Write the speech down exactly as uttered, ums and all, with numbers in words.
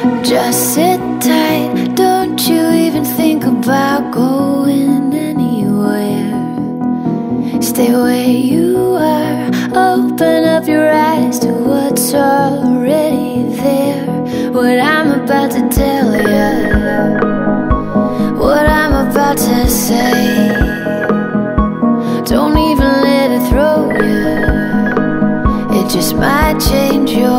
Just sit tight, don't you even think about going anywhere. Stay where you are, open up your eyes to what's already there. What I'm about to tell you, what I'm about to say, don't even let it throw you. It just might change your